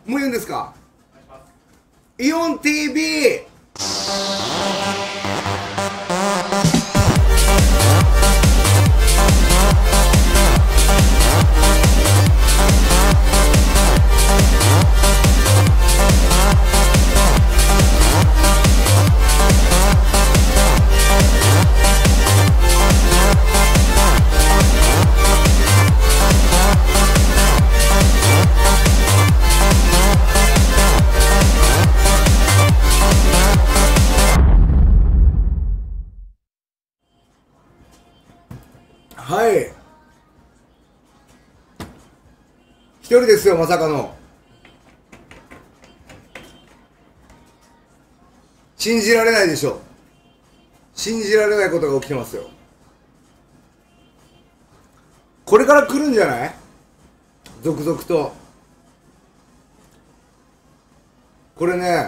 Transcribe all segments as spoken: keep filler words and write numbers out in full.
もう言うんですか。イオン ティーブイ。はい、一人ですよ、まさかの。信じられないでしょ。信じられないことが起きてますよ。これから来るんじゃない？続々と。これね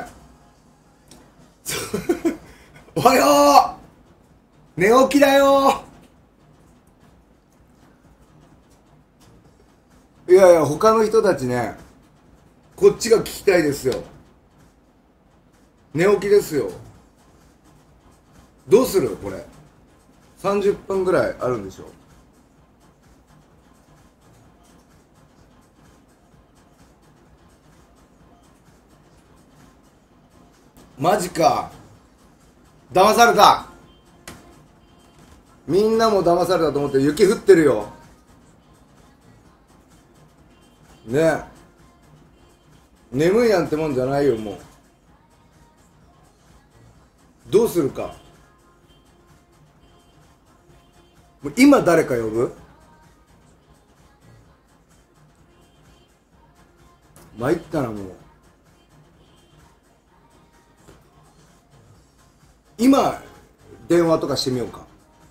おはよう、寝起きだよ。いやいや、他の人たちね、こっちが聞きたいですよ。寝起きですよ。どうするこれ。さんじゅっぷんぐらいあるんでしょ。マジか。騙された。みんなも騙されたと思って。雪降ってるよねえ。眠いなんてもんじゃないよ。もうどうするか。もう今誰か呼ぶ？参ったな。もう今電話とかしてみようか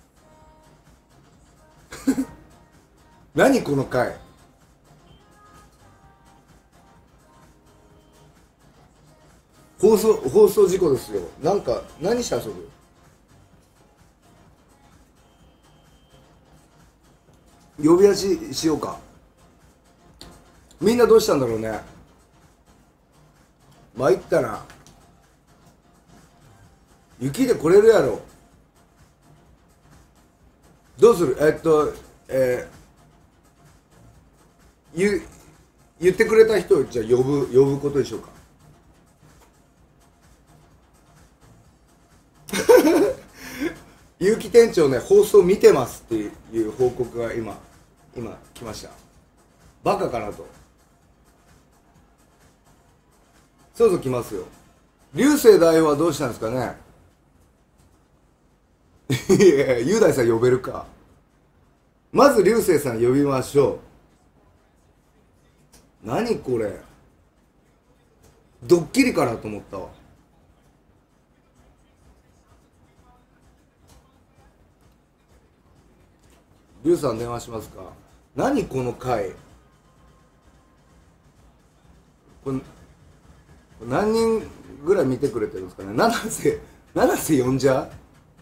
何この回。放送放送事故ですよ。なんか何して遊ぶ？呼び出ししようか。みんなどうしたんだろうね。参ったな。雪で来れるやろ。どうする？えっとえー、言言ってくれた人をじゃあ呼ぶ呼ぶことでしょうか結城店長ね、放送見てますっていう報告が今今来ました。バカかなと。そうそう来ますよ。流星大王はどうしたんですかね。いや雄大さん呼べるか。まず流星さん呼びましょう。何これ、ドッキリかなと思ったわ。龍さん電話しますか。何この回。これ何人ぐらい見てくれてるんですかね。七瀬七瀬呼んじゃ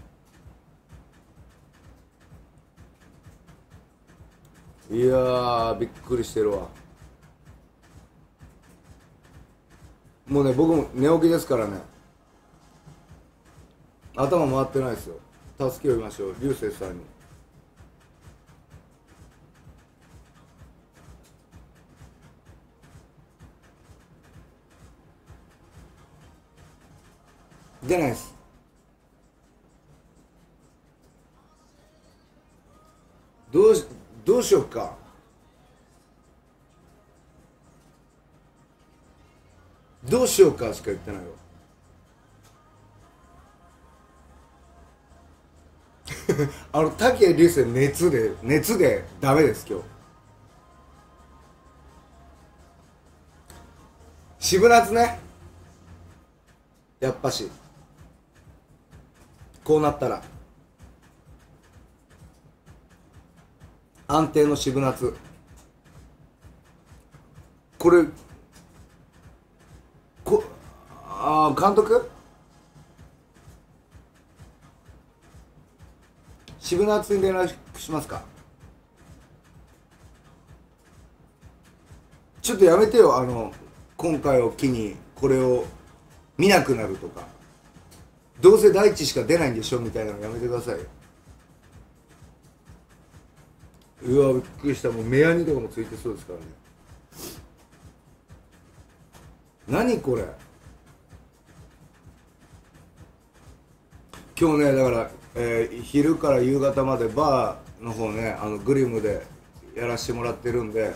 う。いやーびっくりしてるわ。もうね、僕も寝起きですからね、頭回ってないですよ。助けを呼びましょう、流星さんに。出ないです。どうしどうしようか。どうしようかしか言ってないよあの竹流星熱で熱でダメです今日。渋夏ね、やっぱしこうなったら安定の渋夏。これこあ監督渋夏に連絡しますか。ちょっとやめてよ、あの今回を機にこれを見なくなるとか、どうせ大地しか出ないんでしょみたいなのやめてくださいよ。うわびっくりした、もう目やにとかもついてそうですからね。何これ。今日ねだから、えー、昼から夕方までバーの方ね、あのグリムでやらせてもらってるんで、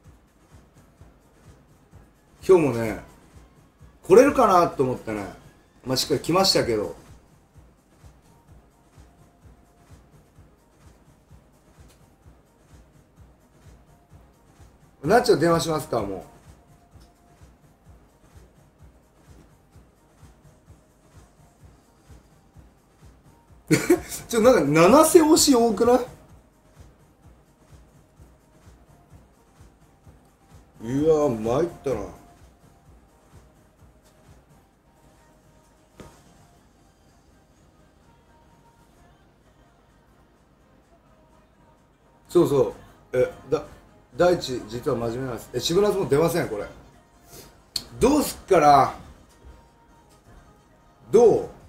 今日もね来れるかなと思ってね、まあしっかり来ましたけど、なっちゃん電話しますか。もうちょっとなんか七瀬推し多くない？うわ参ったな。そうそう、えだ大地実は真面目なんです。え渋夏も出ませんこれ。どうすっかな。どう？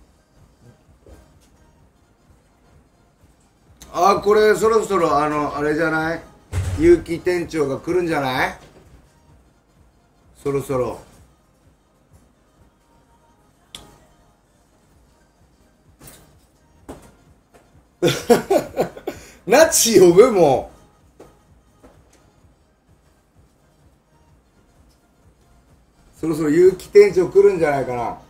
あーこれそろそろあのあれじゃない、結城店長が来るんじゃない？そろそろナチ呼ぶもう。そろそろ結城店長来るんじゃないかな。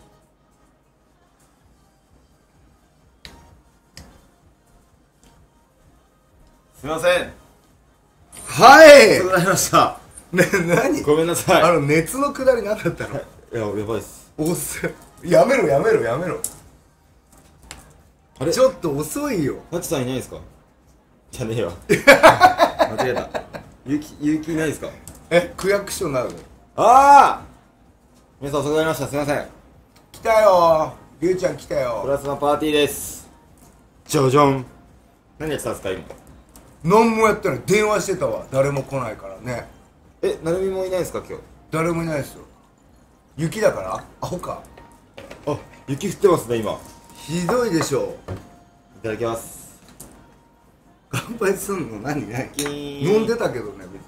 すみません。 はい。 ありがとうございました。 ね、何？ ごめんなさい。 あの熱の下り何だったの？ いや、やばいっす。 おっす。やめろやめろやめろ。 あれちょっと遅いよ。 ナチさんいないですか？じゃねえわ。間違えた。ゆき、ゆきいないですか？ え、区役所になるの？ ああ皆さん遅くなりました。すみません。 来たよー。りゅうちゃん来たプよ。 ラスのパーティーです。じゃじゃん。何やってたんですか今？ 何もやってない。電話してたわ。誰も来ないからね。 え、なるみもいないですか今日？ 誰もいないですよ。雪だからアホか。 あ、雪降ってますね今。 ひどいでしょ。 いただきます。 乾杯すんの何何？ キーン。 飲んでたけどね別に。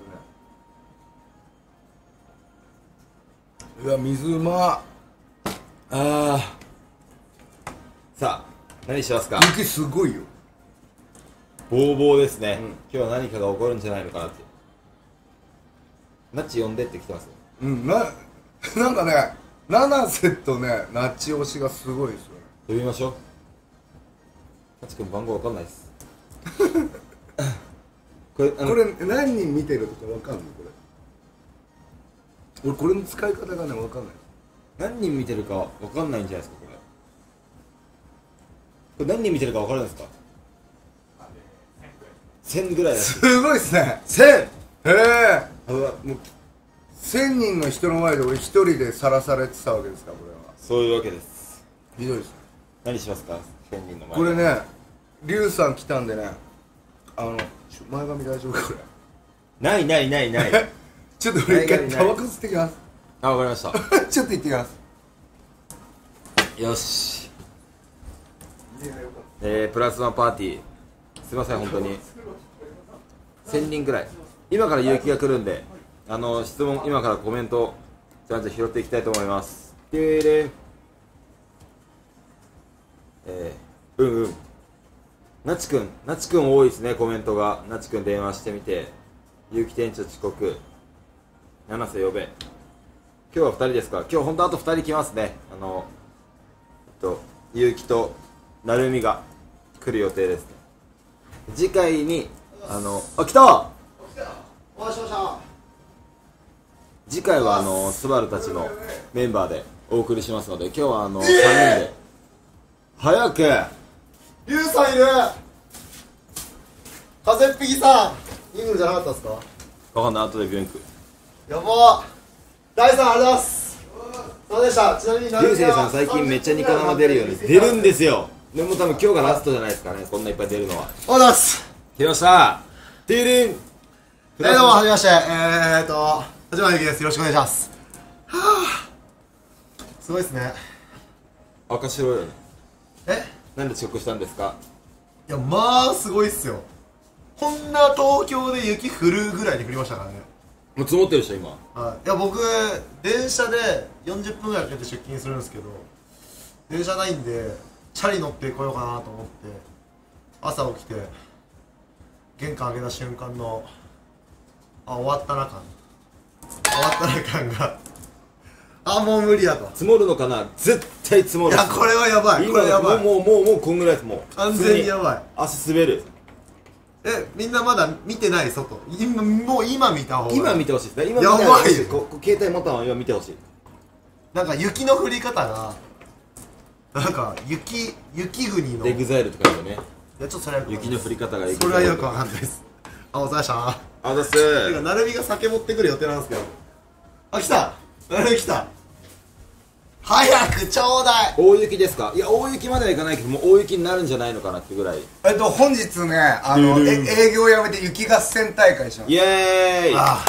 うわ水うま。 ああ。さあ、何しますか？ 雪すごいよ。 ボーボーですね、 うん、 今日は何かが起こるんじゃないのかなって。ナッチ呼んでって来てますよ。 うんな、なんかね七瀬とねナッチ推しがすごいですよね。 呼びましょう。ナッチ君番号わかんないですこれあのこれ何人見てるとかわかんないこれ。俺これの使い方がねわかんない。 何人見てるかわかんないんじゃないですかこれ。これ何人見てるかわかるんですか？せんぐらいだし。 すごいっすね。 せん。 へえ。 あうわもうせんにんの人の前で俺一人でさらされてたわけですかこれは。 そういうわけです。 ひどいですね。 何しますかせんにんの前で。 これねリュウさん来たんでね、あの前髪大丈夫かこれ。 ないないないないちょっと俺一回ないないないタバコ吸ってきます。 あ、わかりましたちょっと行ってきます。 よし。えー、プラスワンパーティーすいません本当にせんにんぐらい今から結城が来るんで、あの質問今からコメントじゃんじゃん拾っていきたいと思います。でーれんえー、うんうんなちくんなちくん多いですねコメントが。なちくん電話してみて、結城店長遅刻、七瀬呼べ。今日はふたりですか？今日本当あとふたり来ますね。あのえっと結城となるみが来る予定ですね。次回にあのあ来たお待たせしました。 次回はあのスバルたちのメンバーでお送りしますので、今日はあのさんにんで早く。 リュウさんいる。風っぴきさんいるんじゃなかったですか？ わかんない、後で病院行く。 やばー。大さんありがとうございます。そうでした。ちなみに流星さん最近めっちゃニコ生出るよね。出るんですよ。でも多分今日がラストじゃないですかね、こんないっぱい出るのは。 おはようございます。 来ましたティーリン。 えー、どうもはじめまして。えーっと立花ゆきです。よろしくお願いします。はすごいですね。 赤白よね。 えなんで遅刻したんですか？ いやまあすごいっすよ。こんな東京で雪降るぐらいに降りましたからね。 もう積もってるでしょ今。 はい、いや僕電車でよんじゅっぷんぐらいかけて出勤するんですけど、電車ないんでチャリ乗ってこようかなと思って朝起きて玄関開けた瞬間のあ終わったな感終わったな感があもう無理やと。 積もるのかな。絶対積もる。 いやこれはやばい。こ今れやばい。 もうもうもうもうこんぐらいです。もう完全にやばい。 足滑る。 えみんなまだ見てない外。今もう今見た方が今見てほしいです。今見やてばいよ。 ここ携帯持ったまま今見てほしい。 なんか雪の降り方がなんか雪雪国のエグザイルとか言うよね。 いやちょっとそれは雪の降り方がエグザイル。 それはよくわかんないです。あお疲れ様でしたあざっすてかなるみが酒持ってくる予定なんですけど。あ来たなるみ来た。早くちょうだい。 大雪ですか。いや大雪まではいかないけどもう大雪になるんじゃないのかなってぐらい。 えっと本日ねあのえ営業やめて雪合戦大会します。 イエーイ。 あ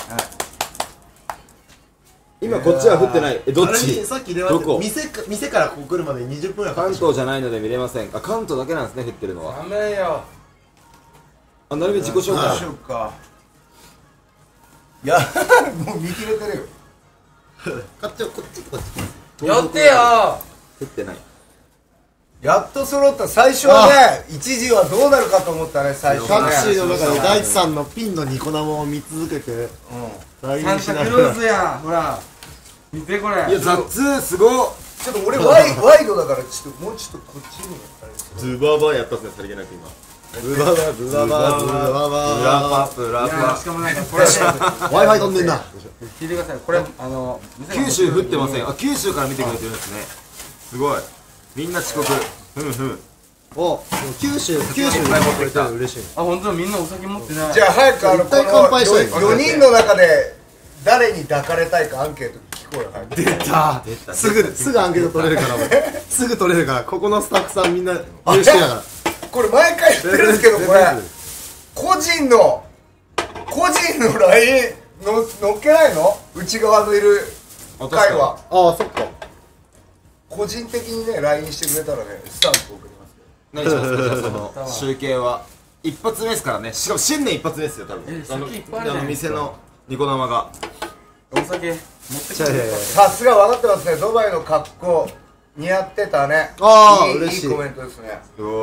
今こっちは降ってない。えどっなるみち。 さっき電話どこ。 店か店からここ来るまでにじゅっぷんぐらいかか関った。 東じゃないので見れません。あ関東だけなんですね降ってるのは。 ダメよ。 あなるみ自己紹どう介しようか。いやもう見切れてるよ。 こっちこっちこっちやってよ。 降ってない。 やっと揃った。最初はね一時はどうなるかと思ったね最初ね。 タクシーの中で大地さんのピンのニコ生を見続けてうん大サンタクロースや。ほら。見てこれ。 いやザッツすごっ。 ちょっと俺ワイワイドだからちょっともうちょっとこっちにもあれですよ。 ズババやったっすねさりげなく今。 ブババブババブババブラパプラいやパ。 しかもなんかこれ Wi-Fi 飛んでんな。 聞いてください。これあの九州降ってません。あ九州から見てくれてるんですね。すごい。みんな遅刻。ふんふん。 お九州九州に持ってきたら嬉しい。 あ本当みんなお酒持ってない。 じゃあ早くあの一回乾杯したいこのよにんの中で誰に抱かれたいかアンケート聞こうよ。早く出た出たすぐすぐアンケート取れるから俺すぐ取れるからここのスタッフさんみんな優秀だからこれ毎回言ってるんですけどこれ個人の個人の ライン の乗っけないの内側のいる会話ああそっか個人的にね ライン してくれたらねスタンプ送りますけど。 何しますかじゃあその集計は一発目ですからね。しかも新年一発目ですよ多分。 えあの酒いっぱいあるじゃあのないですか店のニコ生が。 お酒持ってきてくれた。 さすが分かってますね。ドバイの格好似合ってたね。 あーいい嬉しいいいコメントですね。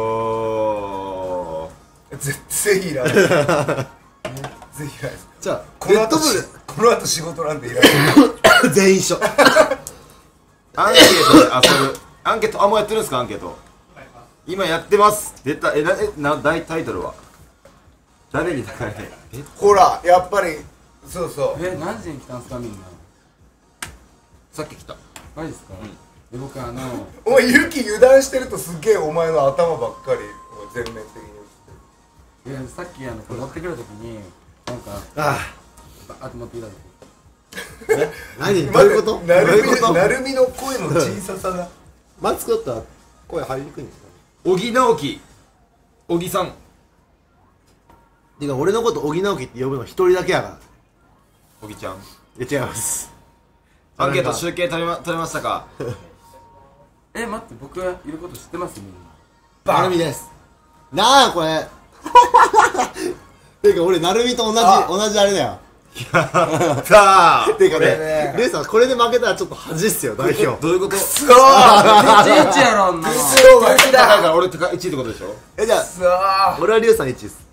おー。 絶対いらない絶対いらないですじゃあこの後レッドブしこの後仕事なんでいらないル全員一緒アンケートで遊ぶ。アンケートあもうやってるんですかアンケート。今やってます。出た。えなえな大タイトルは誰に抱かれて。えほらやっぱりそうそうえ何時に来たんですかみんな。 さっき来た。 マジですか。で僕あのお前雪油断してるとすっげえお前の頭ばっかり全面的にいやさっきあのこれ持ってくるときになんかあバーッと持ってきたとき。 あ何どういうことどうなるみいうことなるみの声の小ささがマスクだったら声入りにくいんですか小木直樹。小木さん。 てか俺のこと小木直樹って呼ぶの一人だけやから小木ちゃん。 いや違いますアンケート集計取れま取れましたか。 え待って僕がいること知ってますみんな。 なるみですなあこれてか俺なるみと同じあ同じあれだよさあてかこれねねレイさんこれで負けたらちょっと恥っすよ代表どういうこと。 そういちいちやろんな。 そう負けだかたら俺高いちいってことでしょ。 えじゃあそう俺はリュウさんいちです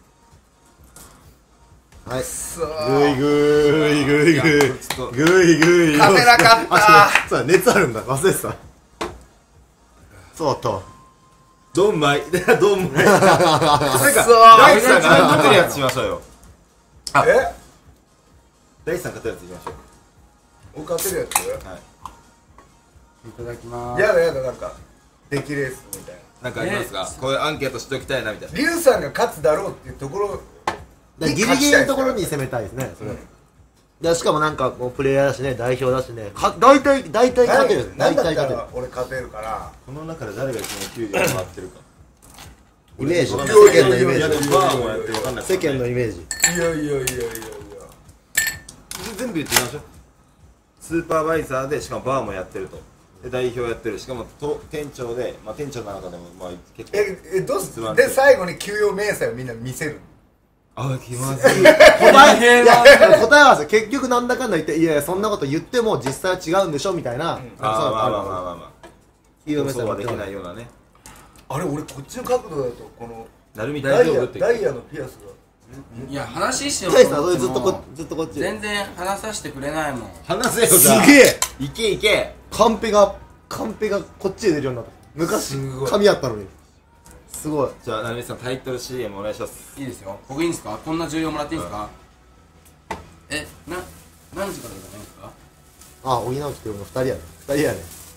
はいそうぐいぐいぐいぐいちょっとぐいぐい勝てなかったあそうだ熱あるんだ忘れてたそうだったドンマイドンマイ。なんかそう大地さんが勝てるやつしましょうよ。あえ大地さん勝てるやついきましょう。 お勝てるやついただきまーす。 やだやだなんか出来レースみたいななんかありますか。こういうアンケートしておきたいなみたいな。 リュウさんが勝つだろうっていうところにギリギリのところに攻めたいですねそれでしかもなんかもうプレイヤーだしね代表だしねか大体大体勝てる大何だった体勝てるら俺勝てるからこの中で誰が一番給料が回ってるか。 イメージ世わかん間のイメいやでージもバーもやってわかんない。 世間のイメージいやいやいやいやいや全部言ってみましょう。スーパーバイザーでしかもバーもやってると。 で代表やってるしかもと店長で、まあ、店長の中でもまあ結構ええどうすつまんでで最後に給与明細をみんな見せるあ気まずい答えいや答えはさ結局なんだかんだ言っていやいやそんなこと言っても実際は違うんでしょみたいな、うん、 ああまあまあまあまあまあ給与明細そうはできないようなねあれ俺こっちの角度だとこのなるみダイヤ大丈夫ってダイヤのピアスがいや話しよう大したと思ってそれずっとこもずっとこっち全然話させてくれないもん。 話せよすじゃあげえいけいけカンペがカンペがこっちで出るようになった昔すごい紙やったのにすごいじゃあなるみさんタイトル シーエム お願いしますいいですよ。僕いいんですか？こんな重要もらっていいんですか？え、な、何時からじゃないんですか？ あ補うきって俺のふたりやねふたりやね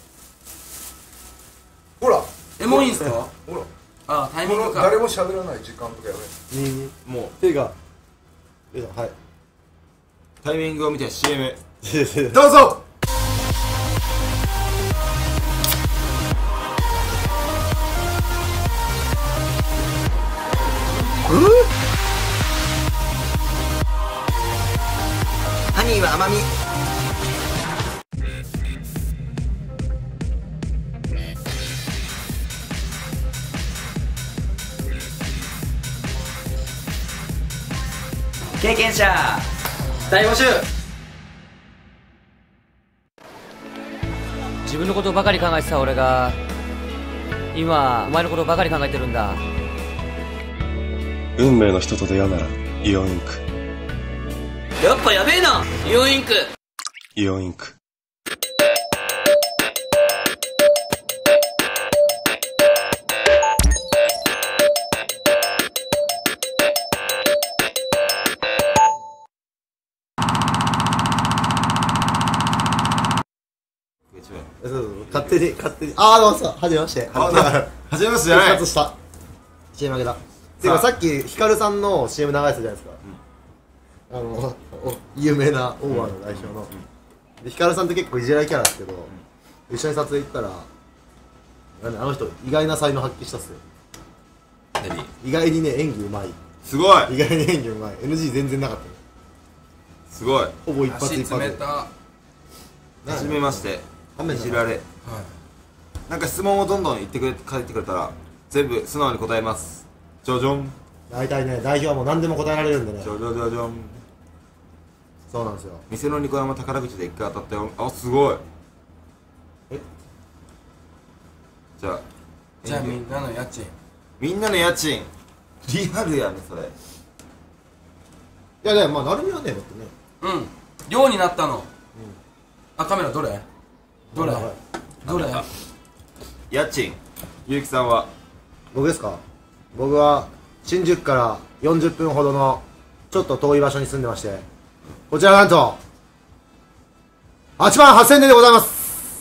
ほらえ、もういいんですか？ ほらあ、タイミこングか。 の誰も喋らない時間とかやめににもう手が手がはいタイミングを見て シーエムどうぞハニーは甘み経験者大募集。 自分のことばかり考えてた俺が今お前のことばかり考えてるんだ。 運命の人と出会うならイオンインクやっぱやべえなイオンインク。 イオンインクそうそうそう勝手に勝手にああどうもはじめましてあなはじめましてじゃない復活した シーエム 明けだていうかさっきヒカルさんの シーエム 流れてたじゃないですか、あのお有名なオーバーの代表の、でヒカルさんって結構いじられキャラですけど、一緒に撮影行ったらなんであの人意外な才能発揮したっすよ。 何意外にね演技うまいすごい意外に演技うまい エヌジー 全然なかったねすごいほぼ一発足一発冷た。ははじめまして雨いじられなんか質問をどんどん言ってくれ書いてくれたら全部素直に答えますジョジョン大体ね代表はもう何でも答えられるんでねジョジョジョジョンそうなんですよ。 店のニコ山宝口で一回当たったよあすごいえじゃあじゃあみんなの家賃。 みんなの家賃リアルやねそれいやいやまあ成美はねだってねうん。寮になったの。あ、カメラどれ？どれ？ はいどれ？ 家賃ゆうきさんは僕ですか。僕は新宿からよんじゅっぷんほどのちょっと遠い場所に住んでまして、こちらなんとはちまんはっせんえんでございます。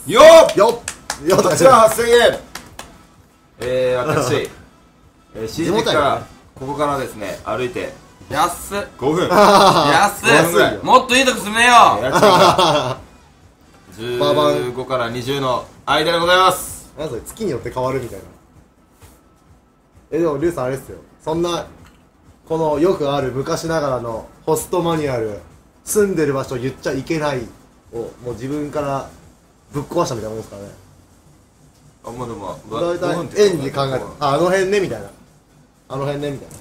よっよっよっはちまんはっせんえんえー、私、えー、新宿か地元やからねここからですね歩いて安っ。 ごふん安安いよっ。もっといいとこ住めよ。 家賃がじゅうごからにじゅうの間でございます。 なんそれ月によって変わるみたいな。えでもリュウさんあれですよ、そんなこのよくある昔ながらのホストマニュアル住んでる場所言っちゃいけないをもう自分からぶっ壊したみたいなもんですからね。 あまあでも大体円で考えてああの辺ねみたいなあの辺ねみたい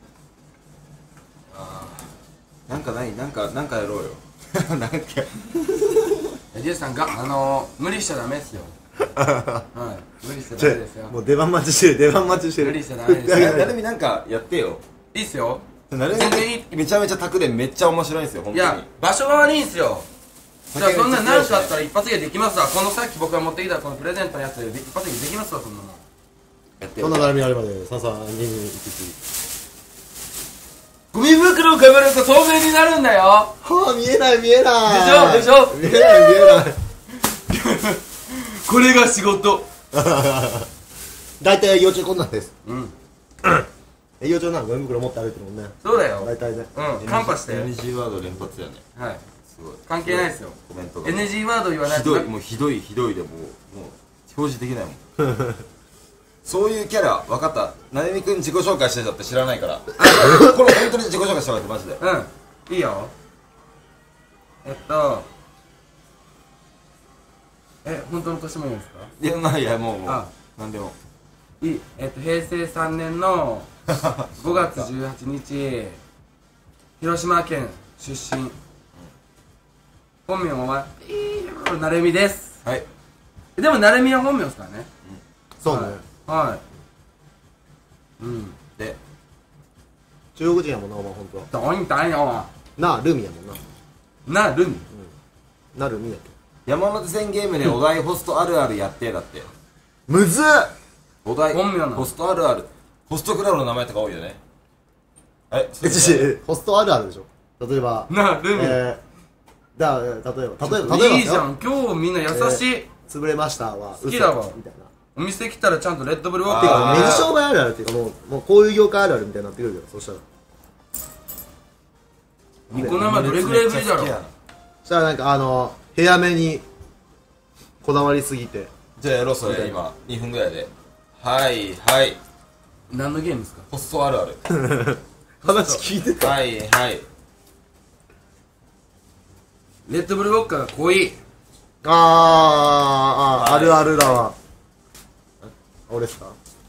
な。 なんかないなんかなんかやろうよなんかジェイさんがあのー、無理しちゃダメですよ。はい無理しちゃダメですよ。 もう出番待ちしてる出番待ちしてる。 無理しちゃダメですよ。 なるみなんかやってよいいっすよ。 なるみ全然いい。 めちゃめちゃ卓でめっちゃ面白いんですよ本当にいや場所が悪いんすよ。じゃあそんな何かあったら一発芸できますわ。このさっき僕が持ってきたこのプレゼントのやつで一発芸できますわ。そんなのやってよそんな並みあるまでささににいちいちゴミ袋をかぶると透明になるんだよ。 はあ見えない見えないでしょでしょ見えない見えないこれが仕事。 大体営業中こんなんです。 うん営業中なんかゴミ袋持って歩いてるもんね。 そうだよ。 大体ねうんカンパして。 エヌジー ワード連発やねはいすごい関係ないですよ。 コメントがエヌジー ワード言わないとひどいもうひどいひどいでもうもう表示できないもんそういうキャラ分かったなるみくん自己紹介してたって知らないからこれ本当に自己紹介したわけマジでうんいいよ。えっとえ、本当の年もいいですか？ いやまあいやもうもうあなんでもいい、えっと平成さんねんのごがつじゅうはちにち広島県出身、本名はなるみです。 はい。 でもなるみは本名ですからね。 そうね、 はいうんで中国人やもんなお前ほんとはどういったんやお前なあルミやもんななるみなるみやっけ山手線ゲームでお題ホストあるあるやってだってむずっお題本名なのホストあるあるホストクラブの名前とか多いよねええちちホストあるあるでしょ例えばなるみ、 えー、だ例えば例えば例えば例えばいいじゃん今日みんな優しい、 えー、潰れましたは好きだわ嘘みたいなお店来たらちゃんとレッドブルウォッてかカー水商売あるあるっていうかもうもうこういう業界あるあるみたいになってくるけどそしたらニコ生どれぐらいぶりだろう。 そしたらなんかあの部屋目にこだわりすぎてじゃあやろうそれ今にふんぐらいではいはい何のゲームですか？ ホストあるある話聞いてたはいはいレッドブルウォッカーが濃い。 あーあー、 はいあるあるだわ俺っすか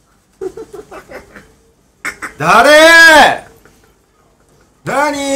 誰なに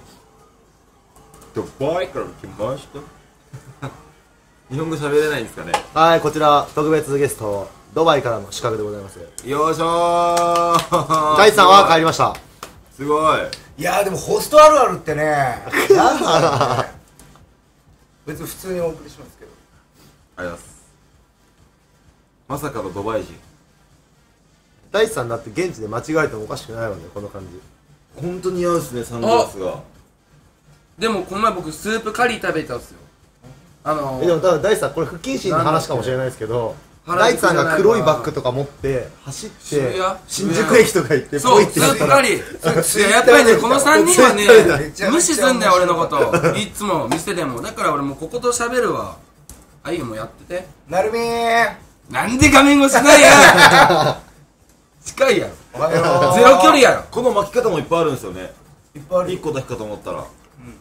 ドバイから来ました日本語喋れないんですかねはいこちら特別ゲストドバイからの資格でございますよいしょー大地さんは帰りましたすごいいやーでもホストあるあるってねなんだろうね別に普通にお送りしますけどありがとうございますまさかのドバイ人大地さんだって現地で間違えてもおかしくないわねこの感じ本当に似合うっすねサングラスがでもこの前僕スープカリー食べたんですよ。あのえでも多分大地さんこれ不謹慎な話かもしれないですけどなんだっけ大地さんが黒いバッグとか持って走って渋谷新宿駅とか行ってそう、スープカリー。いや、やっぱりね、このさんにんはね、無視すんだよ、俺のこと。いつも、店でも。だから俺もうここと喋るわ。あ、いいよ、もうやってて。 なるみーなんで画面越しないや近いやろ。 おはようゼロ距離やろ。 この巻き方もいっぱいあるんですよねいっぱいあるいっこだけかと思ったら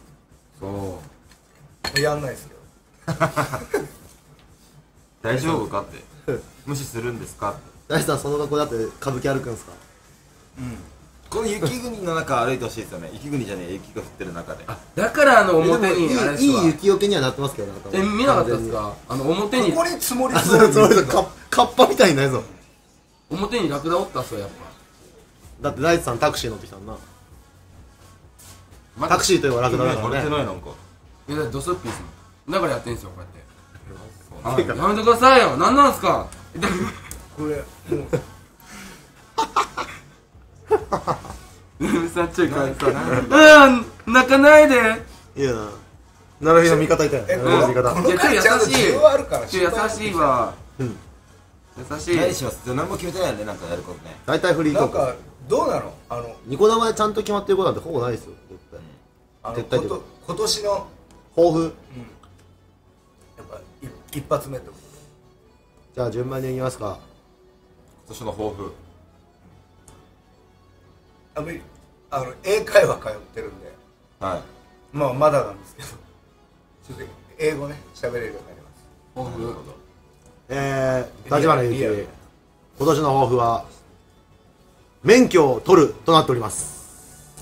そう。 やんないですけど大丈夫かって無視するんですかって大地さんその格好だって歌舞伎歩くんすかこの雪国の中歩いてほしいですよね雪国じゃねえ雪が降ってる中でだからあのえでも表に、あれですわいいいい雪よけにはなってますけどね頭え、見なかったですか？あの表にこ、こに積もりあそそううそうそうにかカッパみたいにないぞ表にラクダおったっすよ、やっだって大地さんタクシー乗ってきたんなぱ。 タクシーといえばラクダだか割れらねてないなんかいや、だってドスッピーですもん。だからやってんすよ、こうやって。あやめてくださいよ。なんなんすか？でこれもうさっちょいかわいそう。うん、泣かないで。 いやななる日の味方いたよえなる日の味方この回ちゃんと需要あるからちょ優しいわ。優しい。 何しますじゃあ何も決めてないよねなんかやることね大体フリートークなんかどうなのあのニコ生でちゃんと決まってることなんてほぼないですよ絶対あの絶対こと今年の抱負やっぱい一発目ってこじゃあ順番にいきますか今年の抱負とあのあの英会話通ってるんではいまあまだなんですけどちょっと英語ね喋れるようになります抱負。 えー、立花ゆきリアル今年の抱負は免許を取るとなっております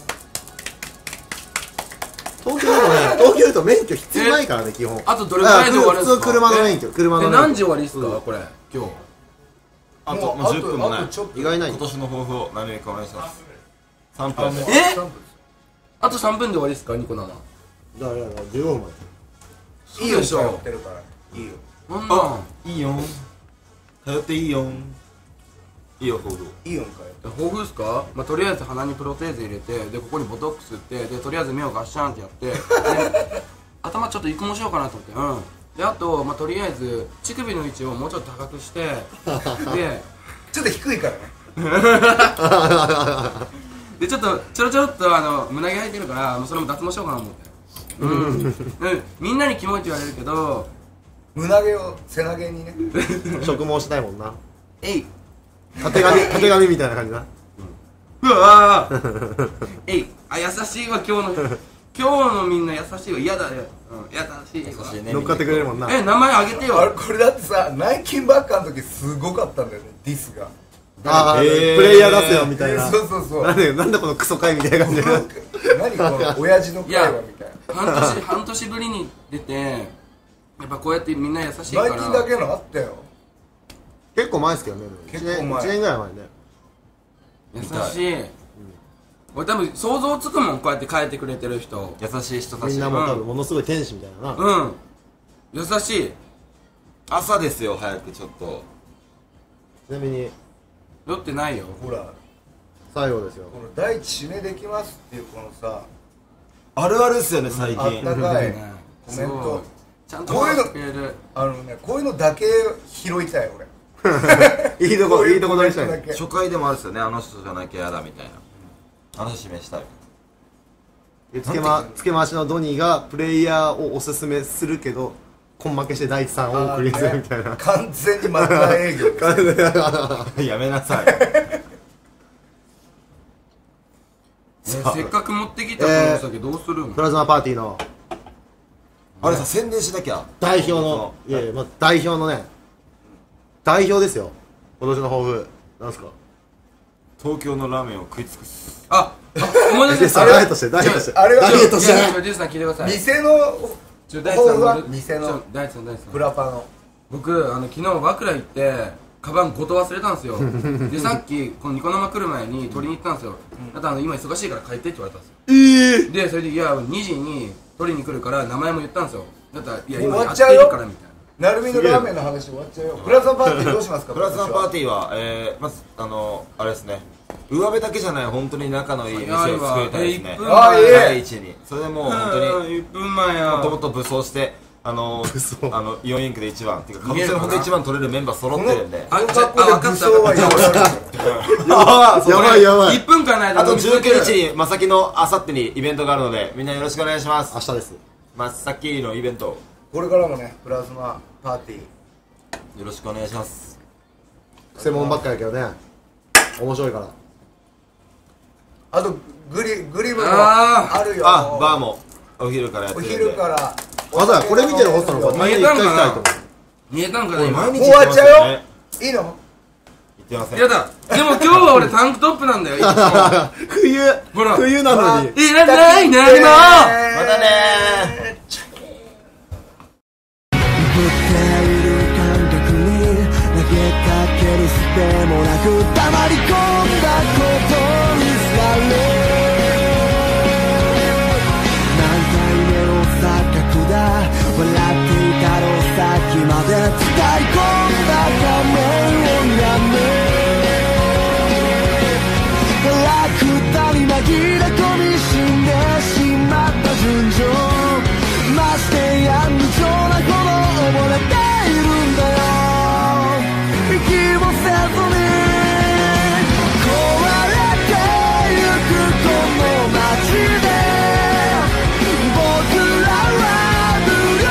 東京だとね東京だと免許必要ないからね基本あとどれくらいで終わるんですか？ 普通車の免許車のえ、 免許何時終わりっすか、これ、今日。 あともうもうじゅっぷんもないあとちょっと意外ない今年の抱負を何かお願いしますさんぷんあもうえさんぷんあとさんぷんで終わりっすか、ニコ生。 だからだからじゅうごふんまでいいよ通そうでしょってるからいいよなんなんいいよ通っていいよいいよ抱負いいよかよ抱負っすか？まあ、とりあえず鼻にプロテーゼ入れて、でここにボトックス打ってでとりあえず目をガッシャンってやってで頭ちょっと育毛しようかなと思ってうんであと、まあ、とりあえず乳首の位置をもうちょっと高くしてでちょっと低いからねでちょっとちょろちょろっとあの胸毛生えてるからもうそれも脱毛しようかなと思ってうん、うん、みんなにキモいって言われるけど胸毛を背中にね植毛しないもんなえい縦紙縦紙みたいな感じなうわーえいあ優しいわ今日の今今日のみんな優しいわ嫌だね、うん、優しいわ優しいね乗っかってくれるもんな。 え名前あげてよあれこれだってさナイキンバッカーの時すごかったんだよねディスが。 ああ、 えープレイヤー出せよみたいな。 そうそうそう。 なんでなんでこのクソ会みたいな感じで。 何この親父の会話みたいな。 半年半年ぶりに出てやっぱこうやってみんな優しいからナイキンだけのあったよ。 結構前ですけどね。 結構前いちねんぐらい前ね。 優しい、うん、俺多分想像つくもんこうやって帰ってくれてる人優しい人たち。 みんなも多分ものすごい天使みたいなな。 うん優しい。 朝ですよ早くちょっと。 ちなみに酔ってないよほら最後ですよ。 この第一指名できますっていうこのさあるあるっすよね最あっ近。 たかいねコメント。 ちゃんとこういうのくれるあのねこういうのだけ拾いたい俺。 いいとこいいとこ取りしたい。 初回でもあるっすよね、あの人じゃなきゃ嫌だみたいな。あの人指名したい。 でつけまつけ回しのドニーがプレイヤーをおすすめするけど根負けして第一さんを送りするみたいな。 完全にマッター営業です。 やめなさい。 ねせっかく持ってきたこのお酒どうするの、 プラズマパーティーのあれさ宣伝しなきゃ。 代表のいやいや、まあ、代表のね代表ですよ。今年の抱負なんすか。 東京のラーメンを食い尽くす。 あ思い出でさしたダイエットしてダイエットしてあれはダイエットしていやいやジュースさん聞いてください。 店のちょ大地さん抱負は乗る店のちょ大地さん大地さんプラパの僕あの昨日和倉行ってカバンごと忘れたんですよでさっきこのニコ生来る前に取りに行ったんですよ、うん、だってあの今忙しいから帰ってって言われたんですよ。えー、でそれでいやにじに取りに来るから名前も言ったんですよ。だったらいや今やってるからみたいな。 なるみのラーメンの話終わっちゃうよ。プラズマパーティーどうしますか。 プラズマパーティーは、えー、まずあのあれですね、上辺だけじゃない本当に仲のいい店を作りたいですね。 あいい第一にそれでもう本当にいっぷんまえやもともと武装してあのあのイオンインクで一番っていうかカブセのほんと一番取れるメンバー揃ってるんで、 この格好で武装はやばい。 やばいやばい。 いっぷんかんの間あとじゅうくにちにまさきのあさってにイベントがあるのでみんなよろしくお願いします。 明日です。 まさきのイベントこれからもねプラズマパーティーよろしくお願いします。 くせ者ばっかやけどね面白いから。 あとグリグリムもああるよ。 あバーもお昼からやっておるんで。 昼からまだこれ見てるホストの子見え一回たんかな行きたいと思う。 見えたんかな今俺毎日もう終わっちゃうよ行ってますいいの。 言ってません。 やだでも今日は俺タンクトップなんだよいつも冬ほら冬なのにいらない何もまたねー。 投げかけるすでもなく溜まり込んだことにすがる何回目の錯覚だ笑っていたの先まで使い込んだ画面をやめ楽に紛れ込み死んでしまった純情ましてや無情なほど溺れているんだよ息もせずに壊れてゆくこの街で僕らは無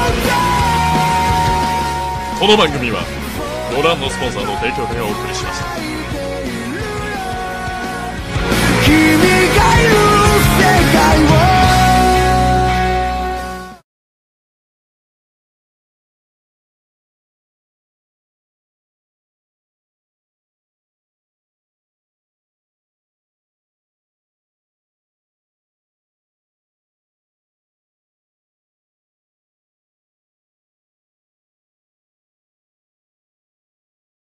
力この番組はご覧のスポンサーの提供でお送りしました。 君がいる世界を